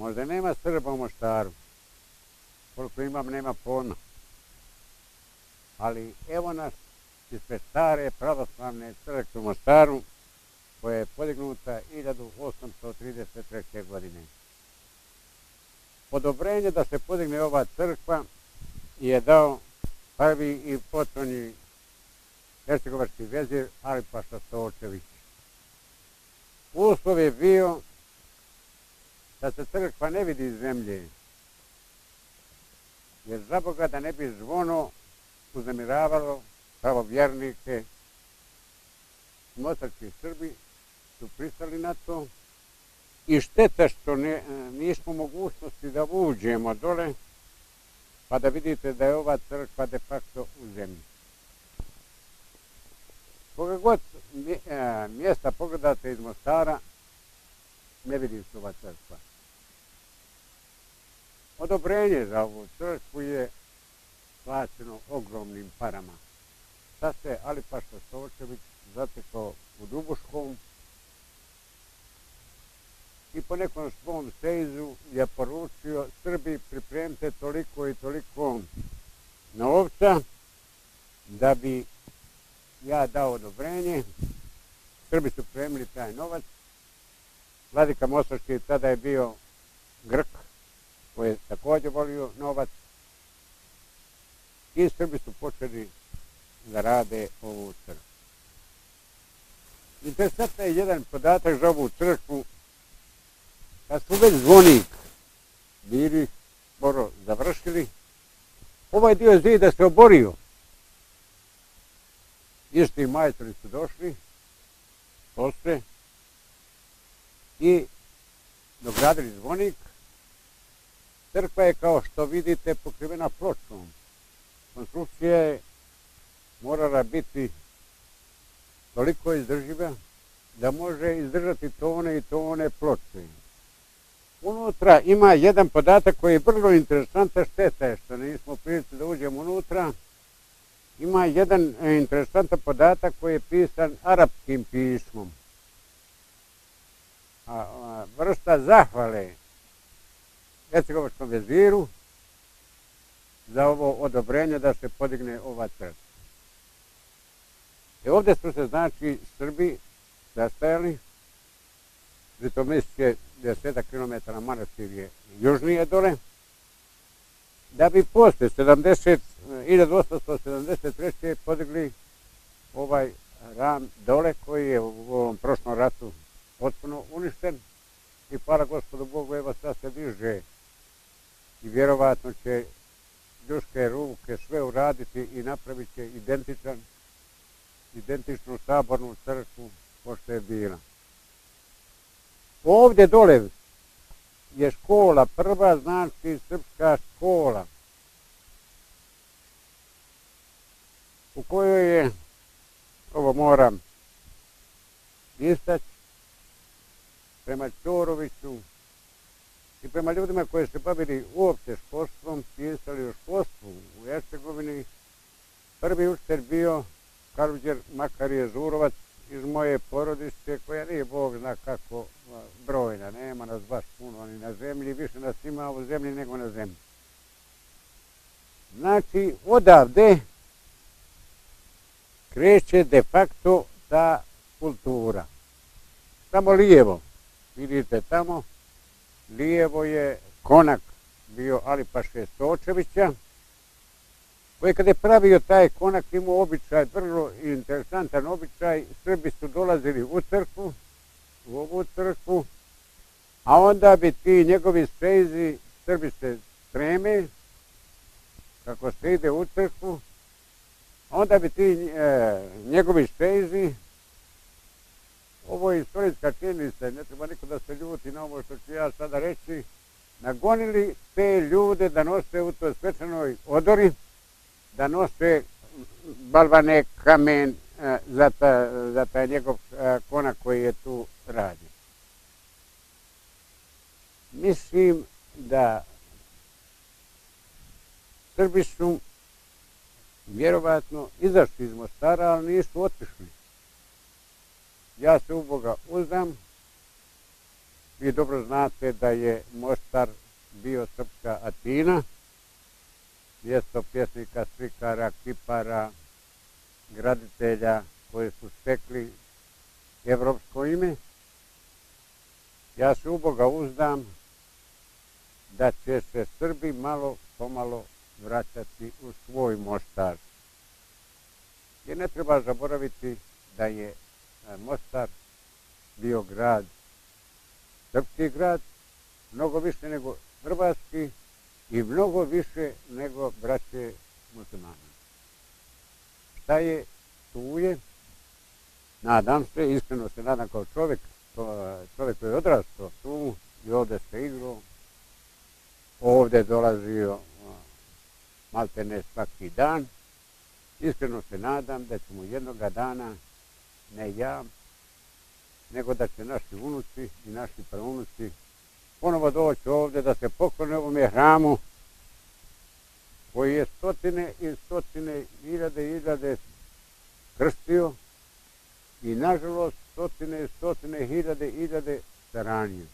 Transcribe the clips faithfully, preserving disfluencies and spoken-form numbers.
Možda nema Srba u Mostaru. Koliko imam, nema pojma. Ali evo nas ispred stare pravoslavne crkve u Mostaru, koja je podignuta hiljadu osamsto trideset treće. godine. Odobrenje da se podigne ova crkva je dao prvi i potonji hercegovački vezir Alipaša Stočević. Uslov je bio da se crkva ne vidi iz zemlje, jer za Boga da ne bi zvono uznemiravalo pravovjernike. Mostarski Srbi su pristali na to i šteta što ne, nismo u mogućnosti da uđemo dole pa da vidite da je ova crkva de facto u zemlji. Koga god mjesta pogledate iz Mostara, ne vidi se ova crkva. Odobrenje za ovu crkvu je plaćeno ogromnim parama. Sad se Alipaša Stočević zatekao u Dubuškom i po nekom svom sejzu je poručio: Srbi, pripremite toliko i toliko novca da bi ja dao odobrenje. Srbi su pripremili taj novac. Vladika Mostarski tada je bio Grk, koji je također volio novac, i Srbi su počeli da rade ovu crkvu. Interesantno je jedan podatak za ovu crkvu. Kad su već zvonik bili skoro završili, ovaj dio zida se oborio. Isti majstori su došli posle i dogradili zvonik. Crkva je, kao što vidite, pokrivena pločom. Konstrukcija je morala biti toliko izdrživa da može izdržati tone i tone ploče. Unutra ima jedan podatak koji je vrlo interesantan, šteta je što nismo prilici da uđemo unutra. Ima jedan interesantan podatak koji je pisan arapskim pismom. A, a, vrsta zahvale hercegovačkom veziru za ovo odobrenje da se podigne ova crkva. I ovdje su se, znači, Srbi sastajali. Žitomis je desetak kilometara, manastir je južnije dole, da bi posle hiljadu osamsto sedamdeset treće. podigli ovaj ram dole, koji je u ovom prošlom ratu potpuno uništen, i hvala Gospodu Bogu, evo sad se diže i vjerovatno će ljuške ruke sve uraditi i napravit će identičan, identičnu sabornu crkvu ko što je bila. Ovdje dole je škola, prva, znači srpska škola, u kojoj je, ovo moram istaći, prema Ćoroviću i prema ljudima koji se bavili uopće školstvom, pisali o školstvu u Hercegovini, prvi učitelj bio Karuđer Makarije Žurovac iz moje porodice, koja nije Bog zna kako brojna, nema nas baš puno ni na zemlji, više nas ima u zemlji nego na zemlji. Znači, odavde kreće de facto ta kultura. Samo lijevo, vidite tamo, lijevo je konak bio Alipaše Stočevića, koji kada je pravio taj konak imao običaj, vrlo interesantan običaj. Srbi su dolazili u crkvu, u ovu crkvu, a onda bi ti njegovi stejzi, Srbi se spreme, kako se ide u crkvu, onda bi ti e, njegovi stejzi, ovo je istorijska činjenica, ne treba niko da se ljuti na ovo što ću ja sada reći, nagonili te ljude da nose u toj svečanoj odori, da nose balvane, kamen za, ta, za taj njegov konak koji je tu radio. Mislim da Srbi su vjerovatno izašli iz Mostara, ali nisu otišli. Ja se u Boga uzdam Vi dobro znate da je Mostar bio srpska Atina, mjesto pjesnika, slikara, kipara, graditelja koji su stekli evropsko ime. Ja se u Boga uzdam da će se Srbi malo pomalo vraćati u svoj Mostar. Jer ne treba zaboraviti da je Mostar bio grad, srpski grad, mnogo više nego hrvatski i mnogo više nego braće muslimana. Šta je, tu je, nadam se, iskreno se nadam kao čovjek, čovjek koji je odrastao tu i ovdje se igrao, ovdje dolazio maltene svaki dan. Iskreno se nadam da ćemo jednoga dana, ne ja, nego da će naši unuci i naši praunuci ponovo doći ovdje da se poklone ovome hramu koji je stotine i stotine, hiljade i hiljade krstio i nažalost stotine i stotine, hiljade i hiljade saranio.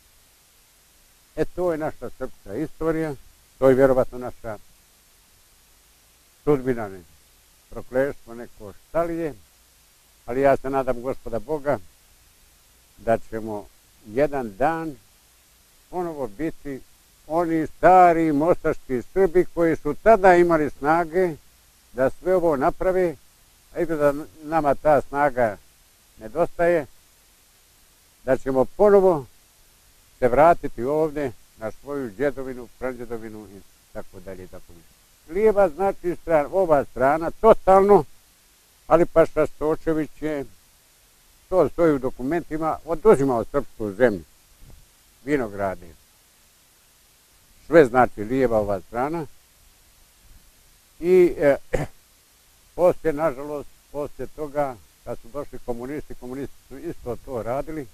E to je naša srpska istorija, to je vjerovatno naša sudbina, prokletstvo neko šta li je, ali ja se nadam Gospoda Boga da ćemo jedan dan ponovo biti oni stari mostarski Srbi koji su tada imali snage da sve ovo naprave, a izgleda da nama ta snaga nedostaje, da ćemo ponovo se vratiti ovdje na svoju djedovinu, pradjedovinu i tako dalje i tako dalje. Lijeva znači strana, ova strana, totalno, ali Paša Stočević je, to stoji u dokumentima, oduzimao srpsku zemlju, vinograde. Sve znači lijeva ova strana. I e, poslije, nažalost, poslije toga, kad su došli komunisti, komunisti su isto to radili,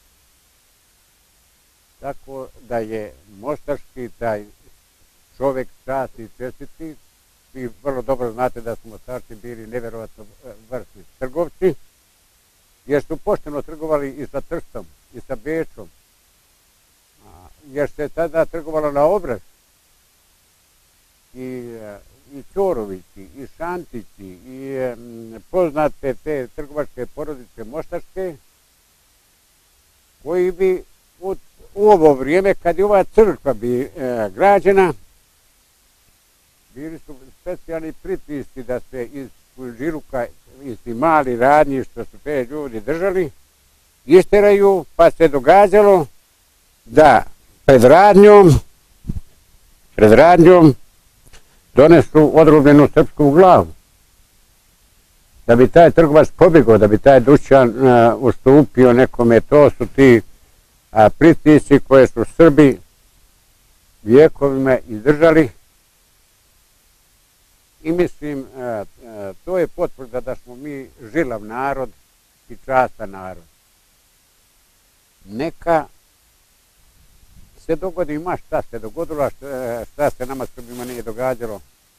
tako da je mostarski taj čovjek časti i čestiti. Vi vrlo dobro znate da su Mostarci bili nevjerovatno vrsni trgovci, jer su pošteno trgovali i sa Trstom, i sa Bečom, jer se tada trgovalo na obraz. I, i Ćorovići, i Šantići, i poznate te trgovačke porodice mostarske, koji bi u, u ovo vrijeme, kad je ova crkva bi e, građena, bili su specijalni pritisci da se iz Kunžiruka, iz tih mali radnji što su te ljudi držali, isteraju, pa se događalo da pred radnjom, pred radnjom donesu odrubljenu srpsku glavu. Da bi taj trgovac pobjegao, da bi taj dućan uh, ustupio nekome, to su ti uh, pritisci koje su Srbi vjekovima izdržali. I mislim, uh, uh, to je potvrda da smo mi žilav narod i častan narod. Neka se dogodi, ma šta se dogodilo, šta, šta se nama Srbima nije događalo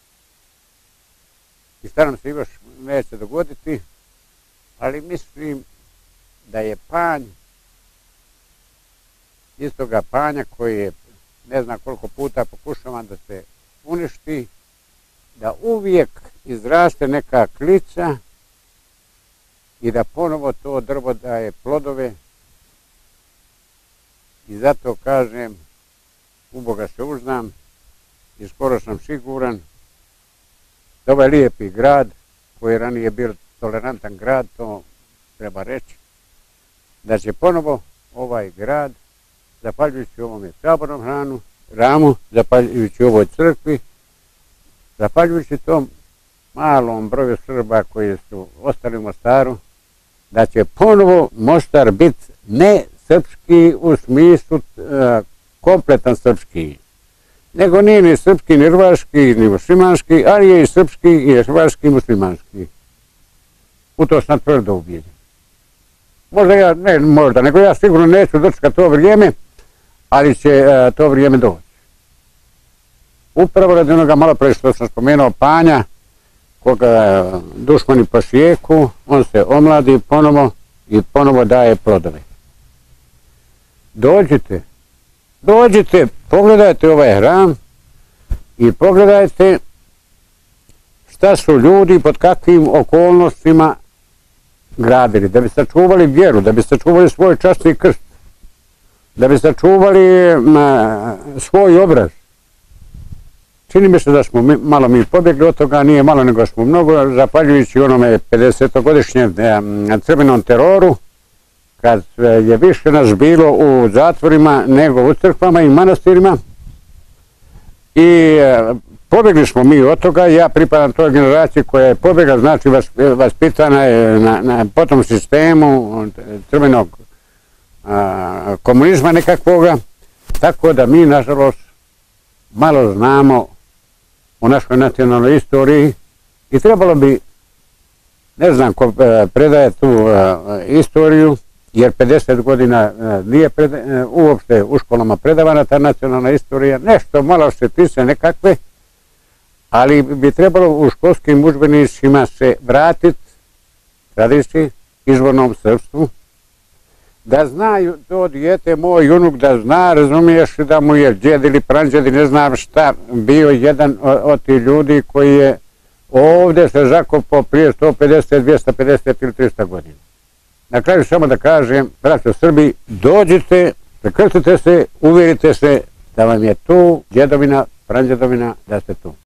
i šta nam se još neće dogoditi, ali mislim da je panj, istoga panja koji je ne znam koliko puta pokušavan da se uništi, da uvijek izraste neka klica i da ponovo to drvo daje plodove. I zato kažem, u Boga se uzdam i skoro sam siguran da ovaj lijepi grad, koji je ranije bio tolerantan grad, to treba reći, da će ponovo ovaj grad, zahvaljujući ovome sabornom hranu, ramu, zahvaljujući ovoj crkvi, zahvaljujući tom malom broju Srba koji su ostali u Mostaru, da će ponovo Mostar biti ne srpski u smislu uh, kompletan srpski, nego nije ni srpski, ni hrvaški, ni muslimanski, ali je i srpski, i hrvaški, i muslimanski. U to sam tvrdo ubijeđen. Možda ja, ne možda, nego ja sigurno neću dočekati to vrijeme, ali će uh, to vrijeme doći. Upravo radi onoga malo pre što sam spomenuo panja, koga uh, dušmani posijeku, on se omladi ponovo i ponovo daje plodove. dođite, dođite, pogledajte ovaj hram i pogledajte šta su ljudi pod kakvim okolnostima gradili, da bi sačuvali vjeru, da bi sačuvali svoj časni krst, da bi sačuvali ma, svoj obraz. Čini mi se da smo mi, malo mi pobjegli od toga, nije malo nego smo mnogo, zahvaljujući onome pedesetogodišnjem crvenom teroru, kad je više nas bilo u zatvorima nego u crkvama i manastirima. I pobjegli smo mi od toga, ja pripadam toj generaciji koja je pobjegla, znači vaspitana je na, na, po tom sistemu crvenog a, komunizma nekakvoga, tako da mi, nažalost, malo znamo o našoj nacionalnoj istoriji i trebalo bi, ne znam ko predaje tu a, istoriju, jer pedeset godina nije preda, uopšte u školama predavana ta nacionalna istorija, nešto malo se piše nekakve, ali bi trebalo u školskim udžbenicima se vratiti tradiciji, izvornom srpstvu, da znaju to dijete, moj unuk, da zna, razumiješ, da mu je djed ili pranđed, ne znam šta, bio jedan od tih ljudi koji je ovdje se zakopao prije sto pedeset, dvjesto pedeset ili trista godina. Na kraju samo da kažem, braćo Srbi, dođite, prekrstite se, uvjerite se da vam je tu djedovina, pranđedovina, da ste tu.